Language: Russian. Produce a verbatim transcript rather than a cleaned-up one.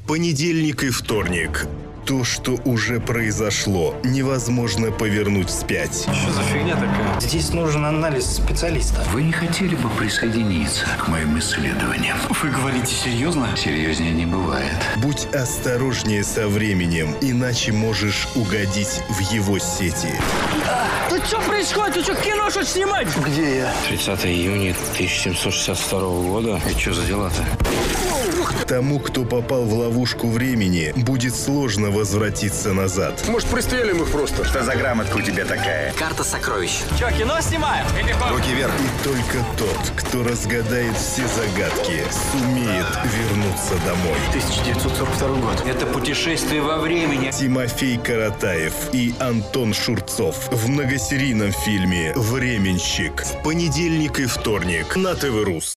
Понедельник и вторник. То, что уже произошло, невозможно повернуть вспять. Что за фигня такая? Здесь нужен анализ специалиста. Вы не хотели бы присоединиться к моим исследованиям? Вы говорите серьезно? Серьезнее не бывает. Будь осторожнее со временем, иначе можешь угодить в его сети. Тут что происходит? Ты что, кино что снимать? Где я? тридцатого июня тысяча семьсот шестьдесят второго года. И что за дела-то? Тому, кто попал в ловушку времени, будет сложно возвратиться назад. Может, пристрелим их просто? Что за грамотка у тебя такая? Карта сокровищ. Что, кино снимаем? Руки вверх. И только тот, кто разгадает все загадки, сумеет вернуться домой. тысяча девятьсот сорок второй год. Это путешествие во времени. Тимофей Каратаев и Антон Шурцов в многосерийном фильме «Временщик». В понедельник и вторник на ТВ Рус.